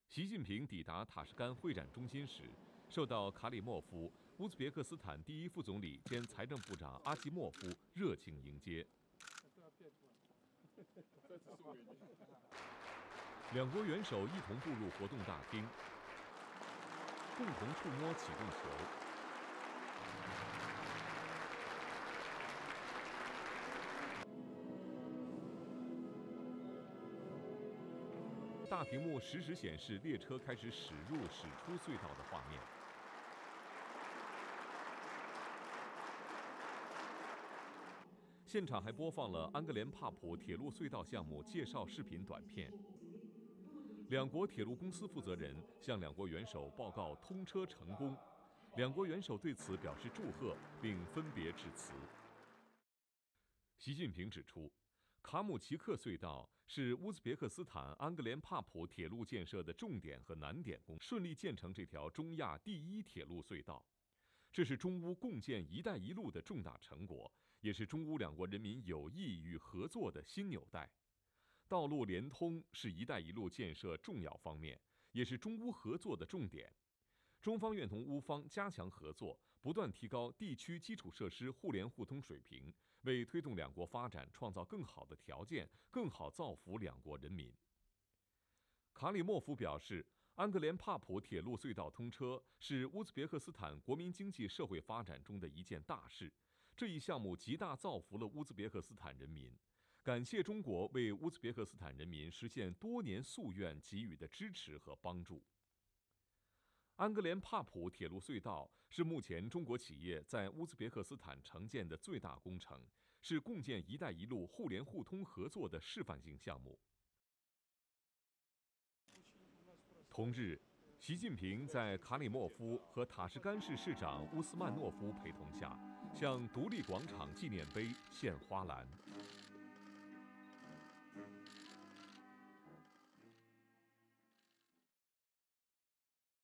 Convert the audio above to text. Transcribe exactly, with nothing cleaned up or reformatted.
习近平抵达塔什干会展中心时，受到卡里莫夫、乌兹别克斯坦第一副总理兼财政部长阿基莫夫热情迎接。两国元首一同步入活动大厅，共同触摸启动球。 大屏幕实时显示列车开始驶入、驶出隧道的画面。现场还播放了安格连帕普铁路隧道项目介绍视频短片。两国铁路公司负责人向两国元首报告通车成功，两国元首对此表示祝贺，并分别致辞。习近平指出， 卡姆齐克隧道是乌兹别克斯坦安格连帕普铁路建设的重点和难点工，顺利建成这条中亚第一铁路隧道。这是中乌共建“一带一路”的重大成果，也是中乌两国人民友谊与合作的新纽带。道路连通是“一带一路”建设重要方面，也是中乌合作的重点。 中方愿同乌方加强合作，不断提高地区基础设施互联互通水平，为推动两国发展创造更好的条件，更好造福两国人民。卡里莫夫表示，安格连帕普铁路隧道通车是乌兹别克斯坦国民经济社会发展中的一件大事，这一项目极大造福了乌兹别克斯坦人民。感谢中国为乌兹别克斯坦人民实现多年夙愿给予的支持和帮助。 安格连帕普铁路隧道是目前中国企业在乌兹别克斯坦承建的最大工程，是共建“一带一路”互联互通合作的示范性项目。同日，习近平在卡里莫夫和塔什干市市长乌斯曼诺夫陪同下，向独立广场纪念碑献花篮。